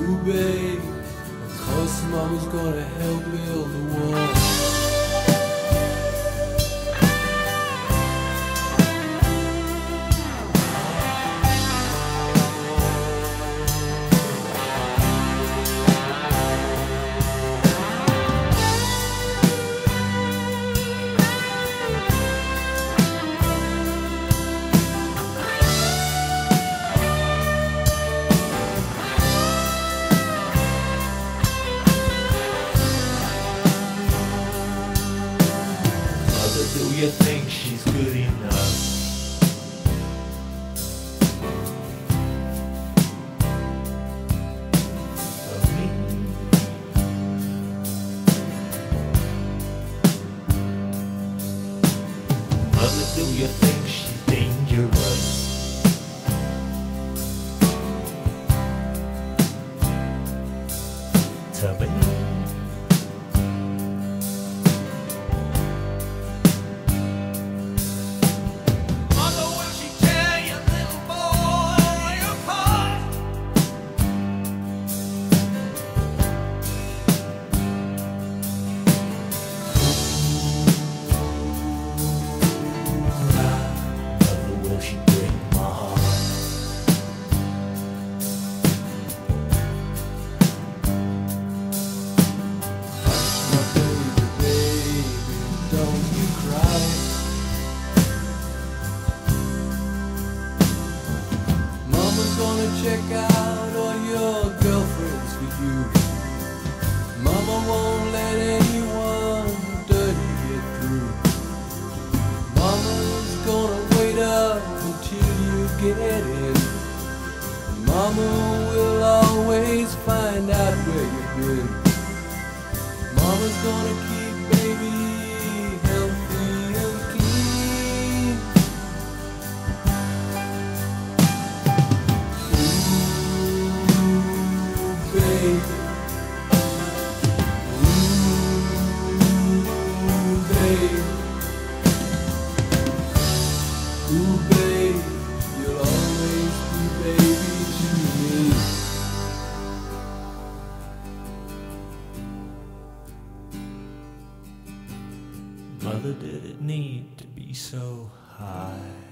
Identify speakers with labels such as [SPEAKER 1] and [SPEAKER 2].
[SPEAKER 1] Ooh, babe, of course mama's gonna help build the wall. Do you think she's good enough? For me? Mother, do you think she's dangerous? To me? Check out all your girlfriends for you. Mama won't let anyone dirty get through. Mama's gonna wait up until you get in. Mama will always find out where you've been. Mama's gonna keep baby healthy and clean. Ooh, babe, you'll always be baby to me. Mother, did it need to be so high?